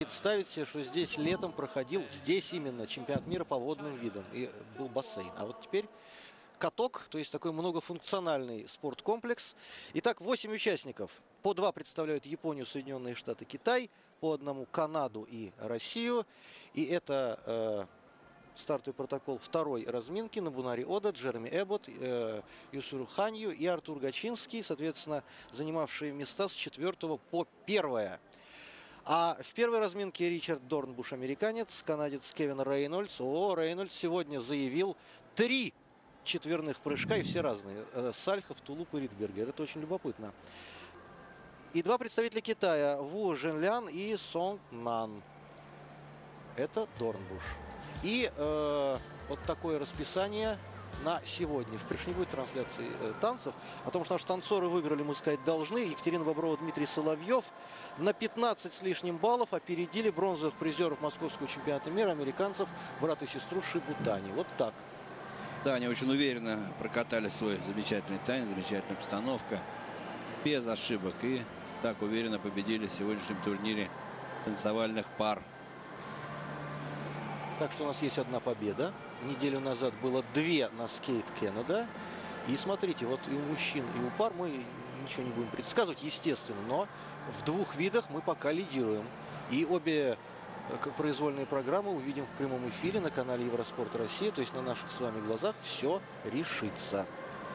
Представить себе, что здесь летом проходил, здесь именно чемпионат мира по водным видам, и был бассейн. А вот теперь каток, то есть такой многофункциональный спорткомплекс. Итак, 8 участников. По 2 представляют Японию, Соединенные Штаты, Китай. По одному Канаду и Россию. И это стартовый протокол второй разминки. Нобунари Ода, Джереми Эббот, Юсуру Ханью и Артур Гачинский, соответственно, занимавшие места с 4 по 1. А в первой разминке Ричард Дорнбуш, американец, канадец Кевин Рейнольдс. Рейнольдс сегодня заявил 3 четверных прыжка, и все разные. Сальхов, Тулуп и Ридбергер. Это очень любопытно. И 2 представителя Китая. Ву Жэнлян и Сонг Нан. Это Дорнбуш. И вот такое расписание на сегодня. В не будет трансляции танцев. О том, что наши танцоры выиграли, мы сказать должны. Екатерина Боброва, Дмитрий Соловьев на 15 с лишним баллов опередили бронзовых призеров московского чемпионата мира, американцев, брат и сестру Шибутани. Вот так. Да, они очень уверенно прокатали свой замечательный танец, замечательная постановка. Без ошибок. И так уверенно победили в сегодняшнем турнире танцевальных пар. Так что у нас есть одна победа. Неделю назад было 2 на Skate Canada. И смотрите, вот и у мужчин, и у пар мы ничего не будем предсказывать, естественно. Но в 2 видах мы пока лидируем. И обе произвольные программы увидим в прямом эфире на канале Евроспорт Россия. То есть на наших с вами глазах все решится.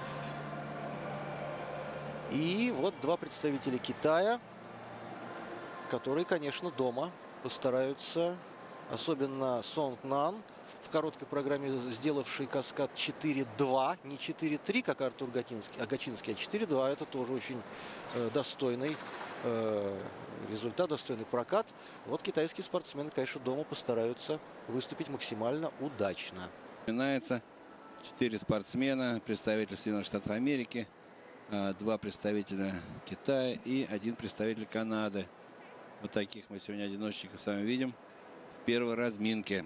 И вот 2 представителя Китая, которые, конечно, дома постараются. Особенно Сонг Нан в короткой программе, сделавший каскад 4-2. Не 4-3, как Артур Гачинский, а 4-2. Это тоже очень достойный результат, достойный прокат. Вот китайские спортсмены, конечно, дома постараются выступить максимально удачно. Начинается 4 спортсмена, представитель Соединенных Штатов Америки, 2 представителя Китая и 1 представитель Канады. Вот таких мы сегодня одиночников с вами видим. Первой разминке.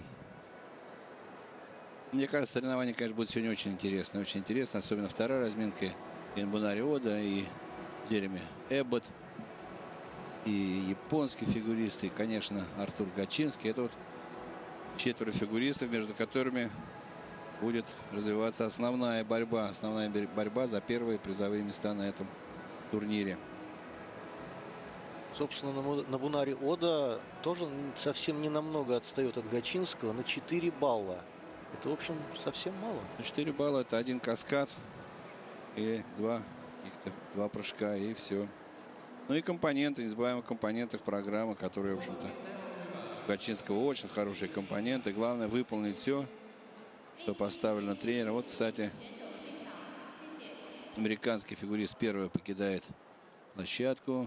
Мне кажется, соревнования, конечно, будут сегодня очень интересно. Очень интересно, особенно вторая разминка. И Нобунари Ода, и Джереми Эббот, и японские фигуристы, и, конечно, Артур Гачинский. Это вот 4 фигуристов, между которыми будет развиваться основная борьба. Основная борьба за первые призовые места на этом турнире. Собственно, Нобунари Ода тоже совсем не намного отстает от Гачинского на 4 балла. Это, в общем, совсем мало. 4 балла — это 1 каскад и 2 прыжка, и все. Ну и компоненты, не забываем о компонентах программы, которые, в общем-то, у Гачинского очень хорошие компоненты. Главное выполнить все, что поставлено тренером. Вот, кстати, американский фигурист первый покидает площадку.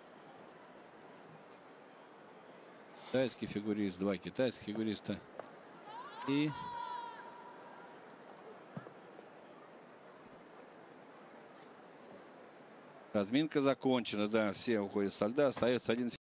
Китайский фигурист, 2 китайских фигуриста. И разминка закончена. Да, все уходят со льда. Остается 1